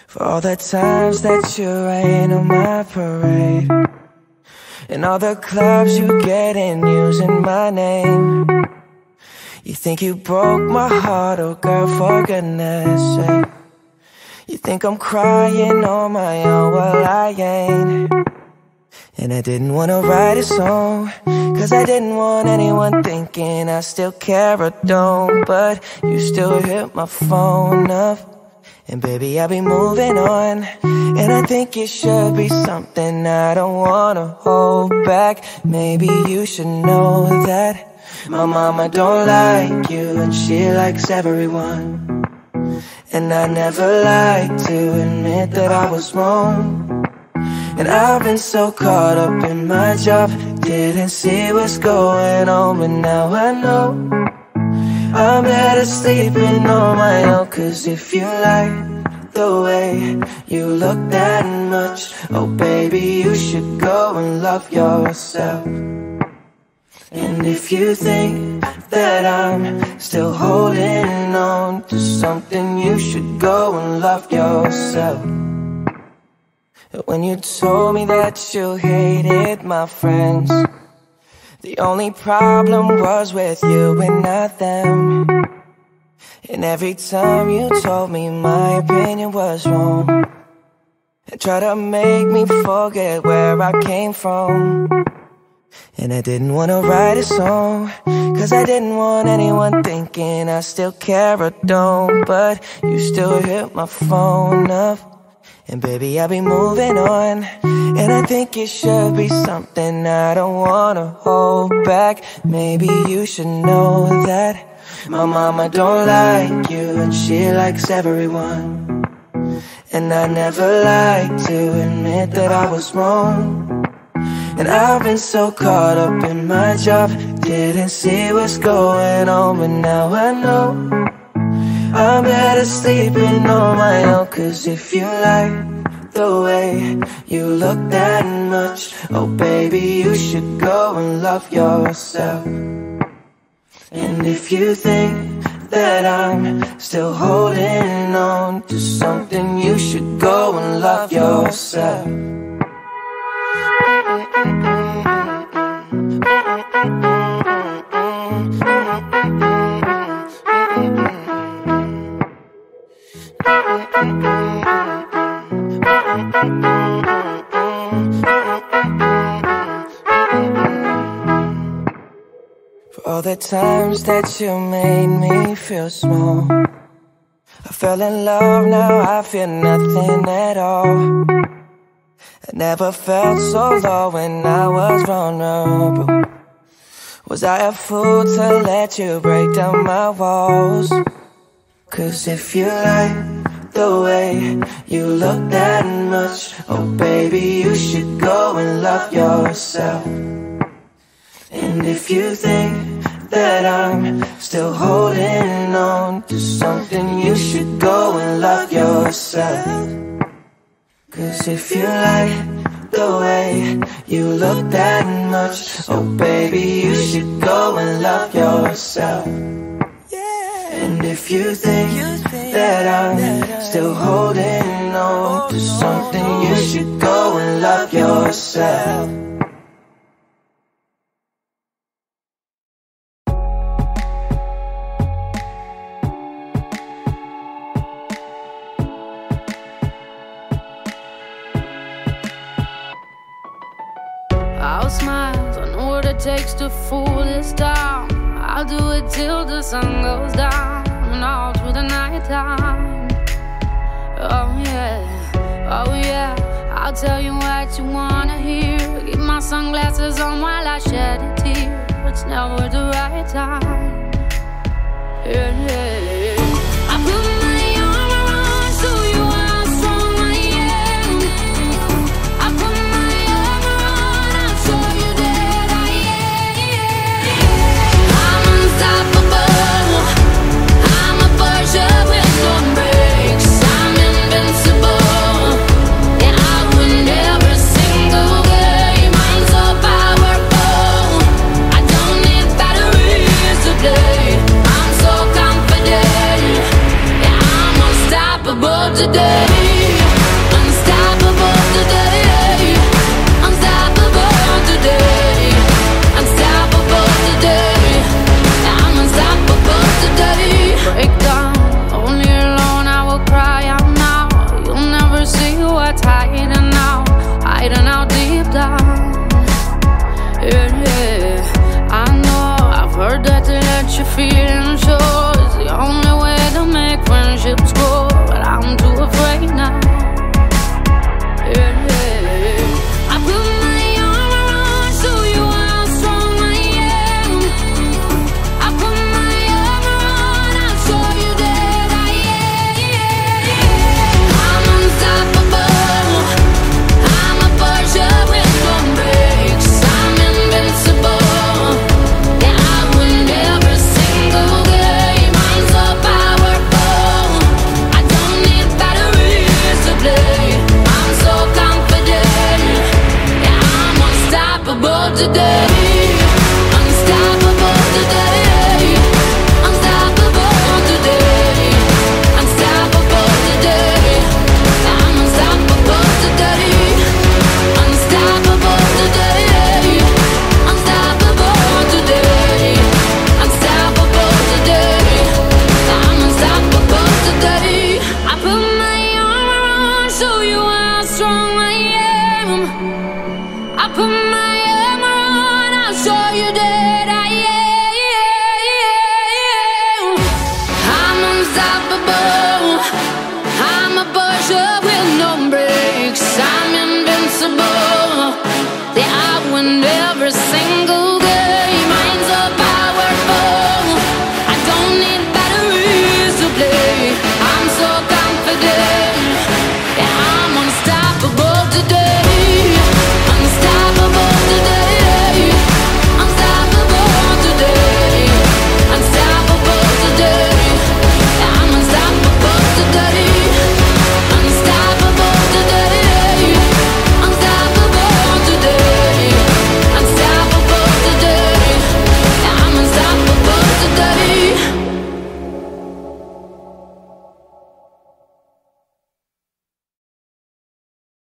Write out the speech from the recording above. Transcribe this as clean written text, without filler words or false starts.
For all the times that you rain on my parade, and all the clubs you get in using my name. You think you broke my heart, oh girl, for goodness sake. You think I'm crying on my own, well I ain't. And I didn't wanna write a song, cause I didn't want anyone thinking I still care or don't. But you still hit my phone up, and baby, I'll be moving on. And I think it should be something I don't wanna hold back. Maybe you should know that my mama don't like you, and she likes everyone. And I never like to admit that I was wrong. And I've been so caught up in my job, didn't see what's going on. But now I know I'm better sleeping on my own. Cause if you like the way you look that much, oh baby, you should go and love yourself. And if you think that I'm still holding on to something, you should go and love yourself. When you told me that you hated my friends, the only problem was with you and not them. And every time you told me my opinion was wrong, and tried to make me forget where I came from. And I didn't wanna write a song, cause I didn't want anyone thinking I still care or don't. But you still hit my phone up, and baby, I'll be moving on. And I think it should be something I don't wanna hold back. Maybe you should know that my mama don't like you, and she likes everyone. And I never like to admit that I was wrong. And I've been so caught up in my job, didn't see what's going on. But now I know I'm better sleeping on my own. Cause if you like the way you look that much, oh baby, you should go and love yourself. And if you think that I'm still holding on to something, you should go and love yourself. For all the times that you made me feel small, I fell in love, now I feel nothing at all. I never felt so low when I was vulnerable. Was I a fool to let you break down my walls? Cause if you like the way you look that much, oh baby, you should go and love yourself. And if you think that I'm still holding on to something, you should go and love yourself. Cause if you like the way you look that much, oh baby, you should go and love yourself. And if you think that I'm still holding on to something, you should go and love yourself. I'll smile, I know what it takes to fool this town. I'll do it till the sun goes down, and all through the night time. Oh yeah, I'll tell you what you wanna hear. Keep my sunglasses on while I shed a tear. It's never the right time. Yeah. I put my arm around so you are strong, I am. I put my arm around, I'll show you that I am. I'm unstoppable, I'm a Porsche with no brakes. I'm invincible, yeah, I win every single game. I'm so powerful, I don't need batteries to play. I'm so confident, yeah, I'm unstoppable today. you're feeling sure is the only way to make friendships grow, but I'm too afraid now. Yeah, yeah. I put my arm around, show you how strong I am. I put my arm around, I'll show you that I am. I'm unstoppable. I'm a Porsche with no brakes. I'm invincible. Yeah, I win every single game. I'm so powerful. I don't need batteries to play. I'm so confident. Yeah, I'm unstoppable today. Unstoppable today. Unstoppable today. Unstoppable today. I'm unstoppable today. Unstoppable today. Unstoppable today. Unstoppable today. I'm unstoppable today. I put my arm around, show you how strong I am. I put my arm around, I'll show you that I am. I'm unstoppable. I'm a Porsche with no brakes. I'm invincible. Yeah, I win every single